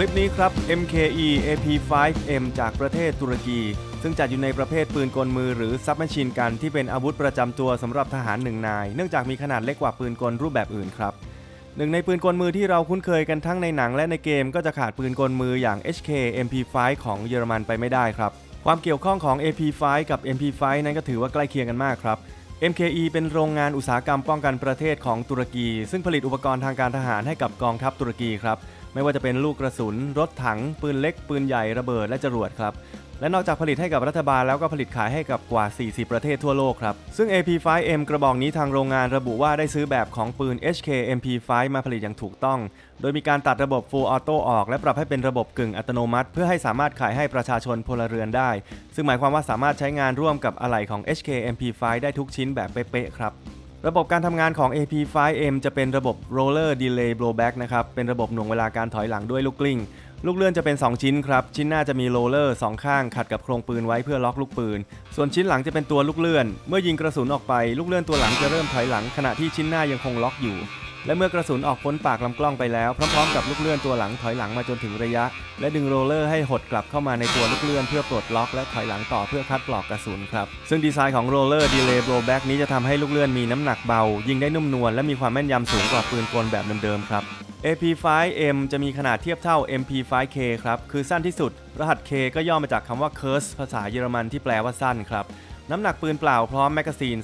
ลิปนี้ครับ MKE AP5M จากประเทศตุรกีซึ่งจัดอยู่ในประเภทปืนกลมือหรือซับแมชชีนกันที่เป็นอาวุธประจำตัวสำหรับทหาร1 นายเนื่องจากมีขนาดเล็กกว่าปืนกลรูปแบบอื่นครับหนึ่งในปืนกลมือที่เราคุ้นเคยกันทั้งในหนังและในเกมก็จะขาดปืนกลมืออย่าง HK MP5 ของเยอรมันไปไม่ได้ครับความเกี่ยวข้องของ AP5 กับ MP5 นั้นก็ถือว่าใกล้เคียงกันมากครับ MKE เป็นโรงงานอุตสาหกรรมป้องกันประเทศของตุรกีซึ่งผลิตอุปกรณ์ทางการทหารให้กับกองทัพตุรกีครับไม่ว่าจะเป็นลูกกระสุนรถถังปืนเล็กปืนใหญ่ระเบิดและจรวดครับและนอกจากผลิตให้กับรัฐบาลแล้วก็ผลิตขายให้กับกว่า40ประเทศทั่วโลกครับซึ่ง AP5M กระบอกนี้ทางโรงงานระบุว่าได้ซื้อแบบของปืน HK MP5 มาผลิตอย่างถูกต้องโดยมีการตัดระบบ Full Auto ออกและปรับให้เป็นระบบกึ่งอัตโนมัติเพื่อให้สามารถขายให้ประชาชนพลเรือนได้ซึ่งหมายความว่าสามารถใช้งานร่วมกับอะไหล่ของ HK MP5 ได้ทุกชิ้นแบบเป๊ะๆครับระบบการทำงานของ AP5M จะเป็นระบบ Roller Delay Blowback นะครับเป็นระบบหน่วงเวลาการถอยหลังด้วยลูกกลิ้งลูกเลื่อนจะเป็น2ชิ้นครับชิ้นหน้าจะมีโรลเลอร์2ข้างขัดกับโครงปืนไว้เพื่อล็อกลูกปืนส่วนชิ้นหลังจะเป็นตัวลูกเลื่อนเมื่อยิงกระสุนออกไปลูกเลื่อนตัวหลังจะเริ่มถอยหลังขณะที่ชิ้นหน้ายังคงล็อกอยู่และเมื่อกระสุนออกพ้นปากลำกล้องไปแล้วพร้อมๆกับลูกเลื่อนตัวหลังถอยหลังมาจนถึงระยะและดึงโรลเลอร์ให้หดกลับเข้ามาในตัวลูกเลื่อนเพื่อปลดล็อกและถอยหลังต่อเพื่อคัดปลอกกระสุนครับซึ่งดีไซน์ของโรลเลอร์ดีเลย์โบว์แบ็กนี้จะทำให้ลูกเลื่อนมีน้ำหนักเบายิงได้นุ่มนวลและมีความแม่นยำสูงกว่าปืนกลแบบเดิมๆครับ AP5M จะมีขนาดเทียบเท่า MP5K ครับคือสั้นที่สุดรหัส K ก็ย่อมาจากคำว่า Kurz ภาษาเยอรมันที่แปลว่าสั้นครับน้ำหนักปืนเปล่าพร้อมแมกกาซีน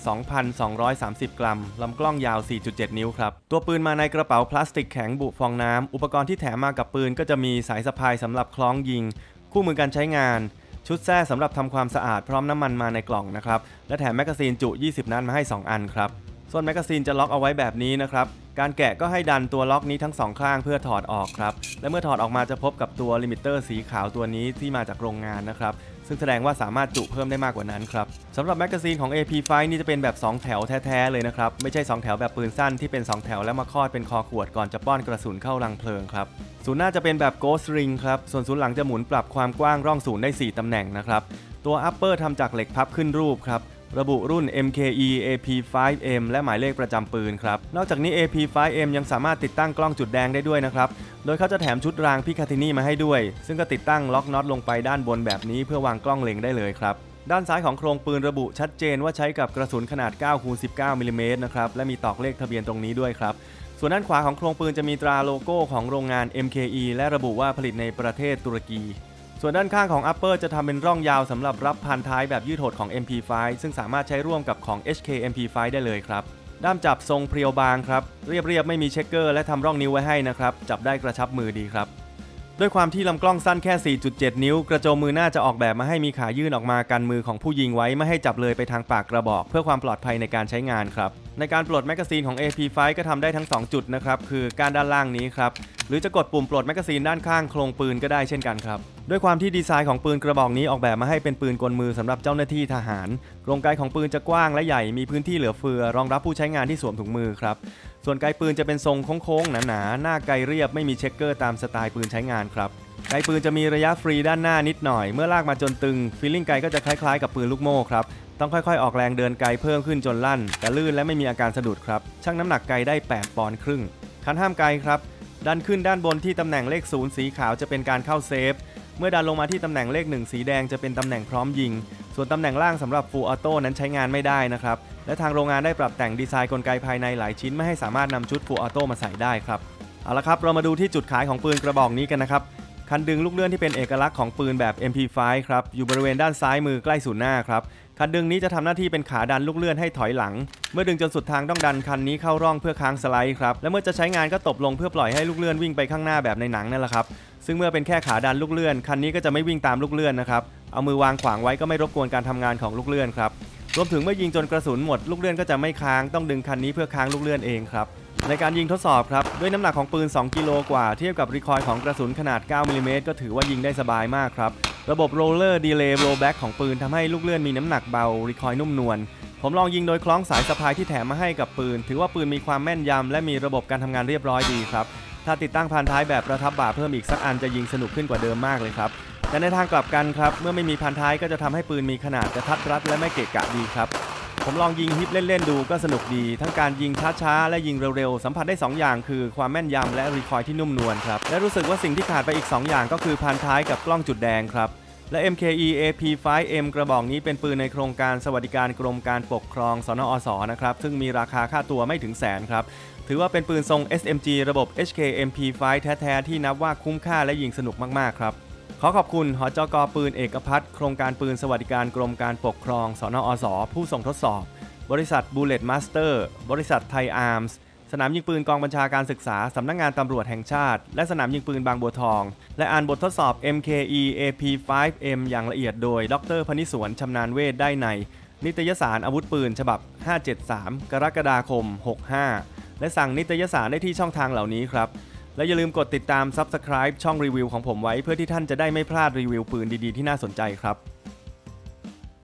2,230 กรัมลำกล้องยาว 4.7 นิ้วครับตัวปืนมาในกระเป๋าพลาสติกแข็งบุฟองน้ำอุปกรณ์ที่แถมมากับปืนก็จะมีสายสะพายสำหรับคล้องยิงคู่มือการใช้งานชุดแส้สำหรับทำความสะอาดพร้อมน้ำมันมาในกล่องนะครับและแถมแมกกาซีนจุ 20 นัดมาให้ 2 อันครับส่วนแมกกาซีนจะล็อกเอาไว้แบบนี้นะครับการแกะก็ให้ดันตัวล็อกนี้ทั้ง2ข้างเพื่อถอดออกครับและเมื่อถอดออกมาจะพบกับตัวลิมิเตอร์สีขาวตัวนี้ที่มาจากโรงงานนะครับซึ่งแสดงว่าสามารถจุเพิ่มได้มากกว่านั้นครับสำหรับแมกกาซีนของ AP5 นี่จะเป็นแบบ2แถวแท้ๆเลยนะครับไม่ใช่2แถวแบบปืนสั้นที่เป็น2แถวแล้วมาคอดเป็นคอขวดก่อนจะป้อนกระสุนเข้ารังเพลิงครับศูนย์หน้าจะเป็นแบบ Ghost Ring ครับส่วนศูนย์หลังจะหมุนปรับความกว้างร่องศูนย์ได้4ตำแหน่งนะครับตัว Upper ทำจากเหล็กพับขึ้นรูปครับระบุรุ่น MKE AP5M และหมายเลขประจำปืนครับนอกจากนี้ AP5M ยังสามารถติดตั้งกล้องจุดแดงได้ด้วยนะครับโดยเขาจะแถมชุดรางพิคาทินีมาให้ด้วยซึ่งก็ติดตั้งล็อกน็อตลงไปด้านบนแบบนี้เพื่อวางกล้องเล็งได้เลยครับด้านซ้ายของโครงปืนระบุชัดเจนว่าใช้กับกระสุนขนาด 9x19 มิลลิเมตรนะครับและมีตอกเลขทะเบียนตรงนี้ด้วยครับส่วนด้านขวาของโครงปืนจะมีตราโลโก้ของโรงงาน MKE และระบุว่าผลิตในประเทศตุรกีส่วนด้านข้างของ Upper จะทำเป็นร่องยาวสำหรับรับพันท้ายแบบยืดหดของ MP5 ซึ่งสามารถใช้ร่วมกับของ HK MP5 ได้เลยครับด้ามจับทรงเพรียวบางครับเรียบๆไม่มีเช็คเกอร์และทำร่องนิ้วไว้ให้นะครับจับได้กระชับมือดีครับด้วยความที่ลำกล้องสั้นแค่ 4.7 นิ้วกระโจมมือหน้าจะออกแบบมาให้มีขายื่นออกมากันมือของผู้ยิงไว้ไม่ให้จับเลยไปทางปากกระบอกเพื่อความปลอดภัยในการใช้งานครับในการปลดแมกกาซีนของ AP5 ก็ทำได้ทั้ง2จุดนะครับคือก้านด้านล่างนี้ครับหรือจะกดปุ่มปลดแมกกาซีนด้านข้างโครงปืนก็ได้เช่นกันครับด้วยความที่ดีไซน์ของปืนกระบอกนี้ออกแบบมาให้เป็นปืนกลมือสำหรับเจ้าหน้าที่ทหารกรงไกของปืนจะกว้างและใหญ่มีพื้นที่เหลือเฟือรองรับผู้ใช้งานที่สวมถุงมือครับส่วนไกปืนจะเป็นทรงโค้งๆหนาๆหน้าไกเรียบไม่มีเช็คเกอร์ตามสไตล์ปืนใช้งานครับไกปืนจะมีระยะฟรีด้านหน้านิดหน่อยเมื่อลากมาจนตึงฟีลลิ่งไกก็จะคล้ายๆกับปืนลูกโม่ครับต้องค่อยๆออกแรงเดินไกเพิ่มขึ้นจนลั่นแต่ลื่นและไม่มีอาการสะดุดครับชั่งน้ำหนักไกได้8 ปอนด์ครึ่งคันห้ามไกครับดันขึ้นด้านบนที่ตำแหน่งเลข0สีขาวจะเป็นการเข้าเซฟเมื่อดันลงมาที่ตำแหน่งเลข1สีแดงจะเป็นตำแหน่งพร้อมยิงส่วนตำแหน่งล่างสำหรับ Full Auto นั้นใช้งานไม่ได้นะครับและทางโรงงานได้ปรับแต่งดีไซน์กลไกภายในหลายชิ้นไม่ให้สามารถนำชุด Full Auto มาใส่ได้ครับเอาละครับเรามาดูที่จุดขายของปืนกระบอกนี้กันนะครับคันดึงลูกเลื่อนที่เป็นเอกลักษณ์ของปืนแบบ MP5 ครับอยู่บริเวณด้านซ้ายมือใกล้ศูนย์หน้าครับคันดึงนี้จะทำหน้าที่เป็นขาดันลูกเลื่อนให้ถอยหลังเมื่อดึงจนสุดทางต้องดันคันนี้เข้าร่องเพื่อค้างสไลด์ครับและเมื่อจะใช้งานก็ตบลงเพื่อปล่อยให้ลูกเลื่อนวิ่งไปข้างหน้าแบบในหนังนั่นแหละครับซึ่งเมื่อเป็นแค่ขาดันลูกเลื่อนคันนี้ก็จะไม่วิ่งตามลูกเลื่อนนะครับเอามือวางขวางไว้ก็ไม่รบกวนการทำงานของลูกเลื่อนครับรวมถึงเมื่อยิงจนกระสุนหมดลูกเลื่อนก็จะไม่ค้างต้องดึงคันนี้เพื่อค้างลูกเลื่อนเองครับในการยิงทดสอบครับด้วยน้ำหนักของปืน2 กิโลกว่าเทียบกับรีคอยล์ของกระสุนขนาด9มิลลิเมตรก็ถือว่ายิงได้สบายมากครับระบบ Roller Delay Blowback ของปืนทำให้ลูกเลื่อนมีน้ำหนักเบารีคอยล์นุ่มนวลผมลองยิงโดยคล้องสายสะพายที่แถมมาให้กับปืนถือว่าปืนมีความแม่นยำและมีระบบการทำงานเรียบร้อยดีครับถ้าติดตั้งพานท้ายแบบประทับบ่าเพิ่มอีกสักอันจะยิงสนุกขึ้นกว่าเดิมมากเลยครับแต่ในทางกลับกันครับเมื่อไม่มีพานท้ายก็จะทำให้ปืนมีขนาดกระทัดรัดและไม่เกะกะดีครับผมลองยิงฮิปเล่นๆดูก็สนุกดีทั้งการยิงช้าๆและยิงเร็วๆสัมผัสได้2อย่างคือความแม่นยำและรีคอยล์ที่นุ่มนวลครับและรู้สึกว่าสิ่งที่ขาดไปอีก2อย่างก็คือพานท้ายกับกล้องจุดแดงครับและ MKE AP5M กระบอกนี้เป็นปืนในโครงการสวัสดิการกรมการปกครองสนอสนะครับซึ่งมีราคาค่าตัวไม่ถึงแสนครับถือว่าเป็นปืนทรง SMG ระบบ HKMP5 แท้ๆที่นับว่าคุ้มค่าและยิงสนุกมากๆครับขอขอบคุณหจก.ปืนเอกพัฒน์โครงการปืนสวัสดิการกรมการปกครองสนอสผู้ส่งทดสอบบริษัท Bullet Master บริษัทไทยอาร์มส์สนามยิงปืนกองบัญชาการศึกษาสำนักงานตำรวจแห่งชาติและสนามยิงปืนบางบัวทองและอ่านบททดสอบ MKE AP5M อย่างละเอียดโดยดร.พนิสวนชำนาญเวชได้ในนิตยสารอาวุธปืนฉบับ 573 กรกฎาคม 65 และสั่งนิตยสารได้ที่ช่องทางเหล่านี้ครับและอย่าลืมกดติดตาม Subscribe ช่องรีวิวของผมไว้เพื่อที่ท่านจะได้ไม่พลาดรีวิวปืนดีๆที่น่าสนใจครับ